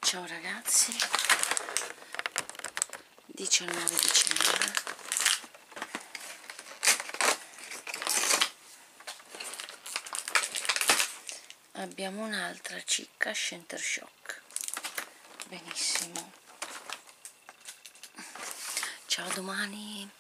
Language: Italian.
Ciao ragazzi, 19 dicembre. Abbiamo un'altra cicca Center Shock. Benissimo. Ciao, domani.